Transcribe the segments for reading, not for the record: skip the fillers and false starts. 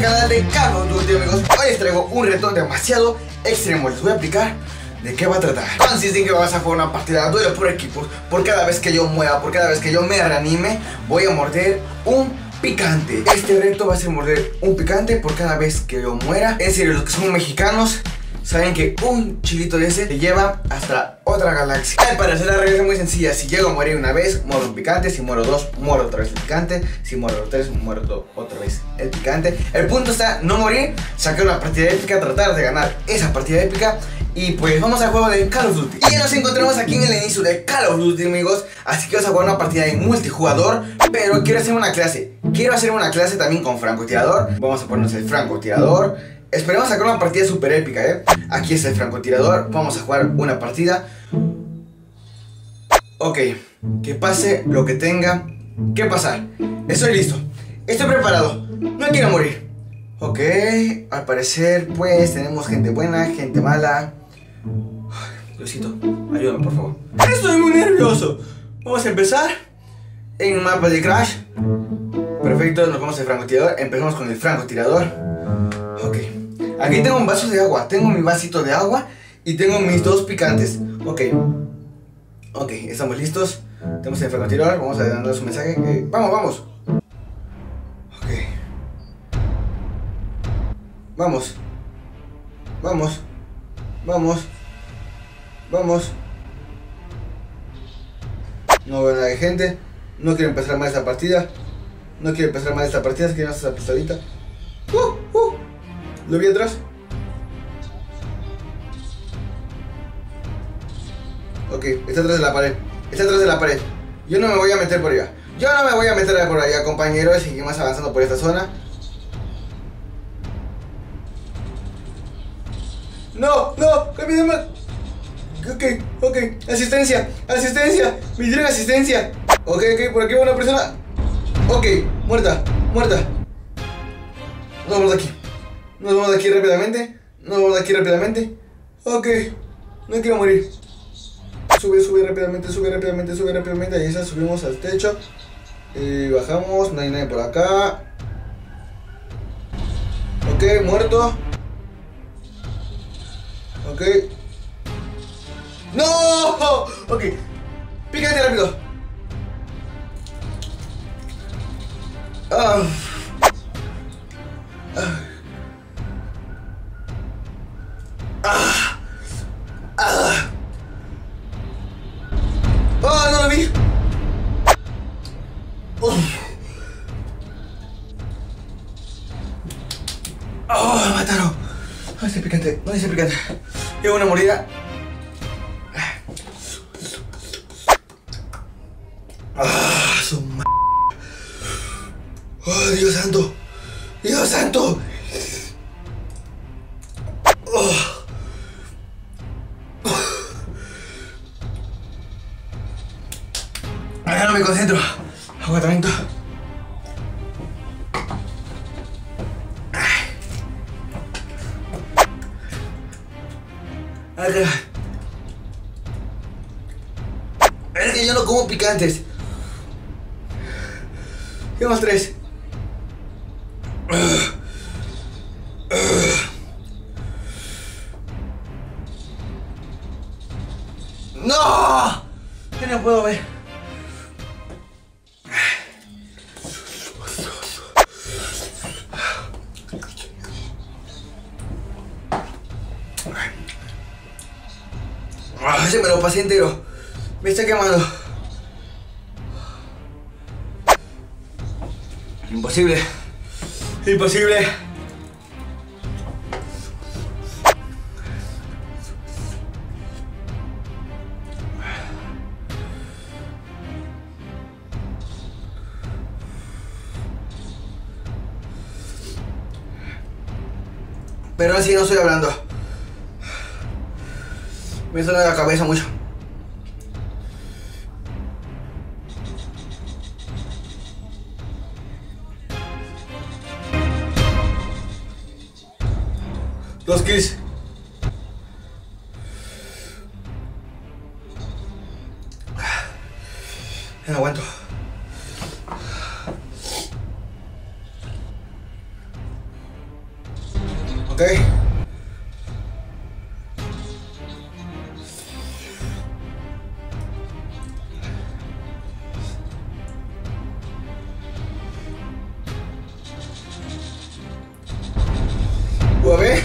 canal de Call of Duty, amigos. Hoy les traigo un reto demasiado extremo. Les voy a explicar de qué va a tratar. Consiste en que vamos a jugar una partida de duelo por equipos. Por cada vez que yo mueva, por cada vez que yo me reanime, voy a morder un picante. Este reto va a ser morder un picante por cada vez que yo muera. En serio, los que son mexicanos saben que un chilito de ese te lleva hasta otra galaxia. Al parecer la regla es muy sencilla. Si llego a morir una vez, muero un picante. Si muero dos, muero otra vez el picante. Si muero tres, muero otra vez el picante. El punto está no morir, sacar una partida épica, tratar de ganar esa partida épica. Y pues vamos al juego de Call of Duty. Y nos encontramos aquí en el inicio de Call of Duty, amigos. Así que vamos a jugar una partida en multijugador. Pero quiero hacer una clase. Quiero hacer una clase también con francotirador. Vamos a ponernos el francotirador. Esperemos sacar una partida super épica, Aquí está el francotirador. Vamos a jugar una partida. Ok, que pase lo que tenga que pasar. Estoy listo, estoy preparado. No quiero morir. Ok, al parecer pues tenemos gente buena, gente mala. Diosito, ayúdame por favor. Estoy muy nervioso. Vamos a empezar en un mapa de Crash. Perfecto, nos vamos al francotirador. Empezamos con el francotirador. Ok, aquí tengo un vaso de agua. Tengo mi vasito de agua y tengo mis dos picantes. Ok, estamos listos. Tenemos el francotirador. Vamos a darle su mensaje. Vamos. Ok. Vamos. No veo nada de gente. No quiero empezar mal esta partida. Así que no esta pistolita. Lo vi atrás. Ok, está atrás de la pared. Yo no me voy a meter por allá. Compañeros. Seguimos avanzando por esta zona. No, rápido más. Ok, asistencia. Me dieron asistencia. Ok, por aquí va una persona. Ok, muerta. Nos vamos de aquí rápidamente. Ok, no quiero morir. Sube rápidamente. Ahí está, subimos al techo. Bajamos, no hay nadie por acá. Ok, muerto. Ok. ¡No! Ok, pícate rápido. No lo vi. Me mataron. No dice picante. Llevo una mordida. Su madre. Oh, Dios santo. Ahora no me concentro. Agotamiento. Es que yo no como picantes. Llevamos 3. ¡No! Yo no puedo ver. Se me lo pasé entero. Me está quemando. Imposible. Pero así no estoy hablando. Me suena la cabeza mucho. Dos kills. Ya no aguanto. Ok. UAV.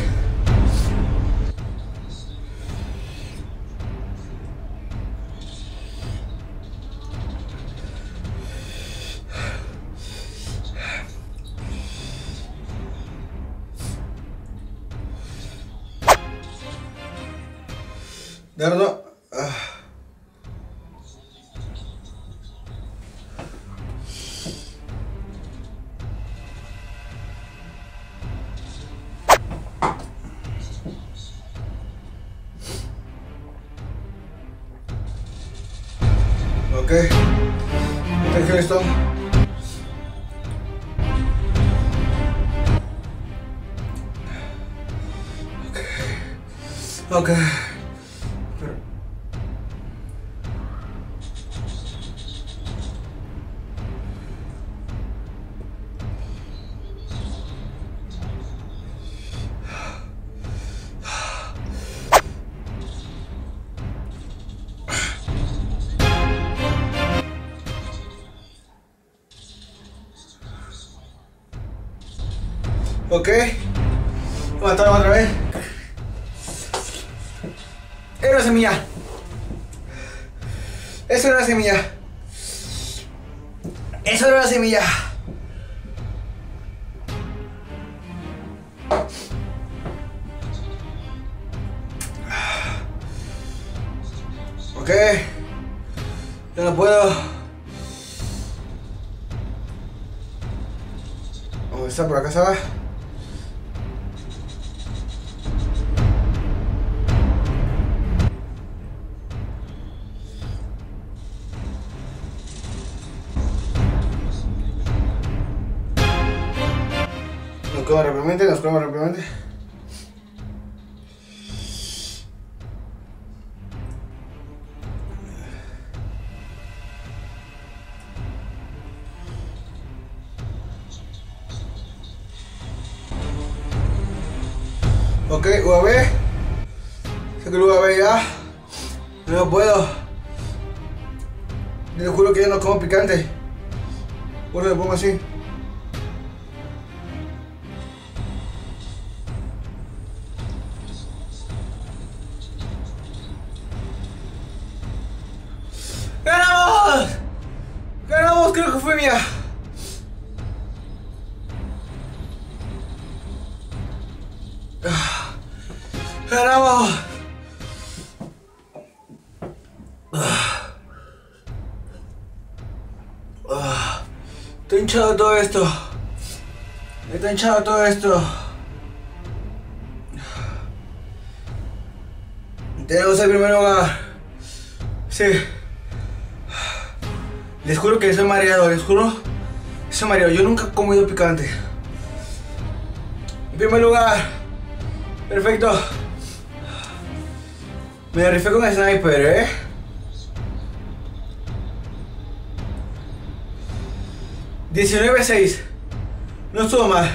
Dardo. Ok. Atención esto. Ok. Ok. Ok, levantaron otra vez. Era una semilla. Eso era una semilla. Eso era una semilla. Ok, ya no puedo. ¿Dónde está? Por acá se va. Nos curamos rápidamente. Ok, UAV. Saco el UAV ya. No puedo. Les juro que ya no como picante. Por eso me pongo así. ¡Ganamos! ¡Ganamos! Creo que fue mía. ¡Ganamos! Está hinchado todo esto. Está hinchado todo esto. Tenemos el primer lugar. Sí. Les juro que soy mareado, les juro. Soy mareado, yo nunca he comido picante. En primer lugar. Perfecto. Me rifé con el sniper, $19-6. No estuvo mal.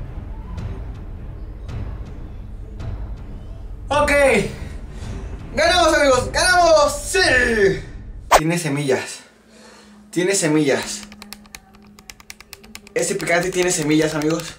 Ok. ¡Ganamos, amigos! ¡Ganamos! ¡Sí! Tiene semillas. Tiene semillas. Este picante tiene semillas, amigos.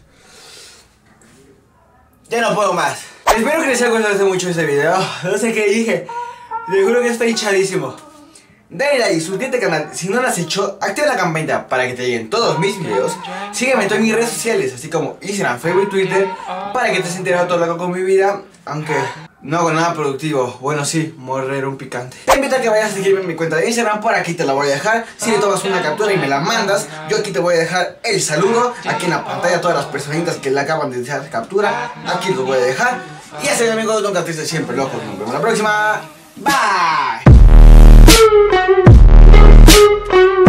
Ya no puedo más. Espero que les haya gustado mucho este video. No sé qué dije. Les juro que está hinchadísimo. Dale like, suscríbete al canal. Si no lo has hecho, activa la campanita para que te lleguen todos mis videos. Sígueme en todas mis redes sociales, así como Instagram, Facebook y Twitter, para que te estés enterado de todo lo que hago con mi vida. Aunque no hago nada productivo. Bueno, sí, morrer un picante. Te invito a que vayas a seguirme en mi cuenta de Instagram. Por aquí te la voy a dejar. Si le tomas una captura y me la mandas, yo aquí te voy a dejar el saludo. Aquí en la pantalla, todas las personitas que le acaban de dejar captura, aquí los voy a dejar. Y así, amigos, nunca triste, siempre locos. Nos vemos la próxima. Bye.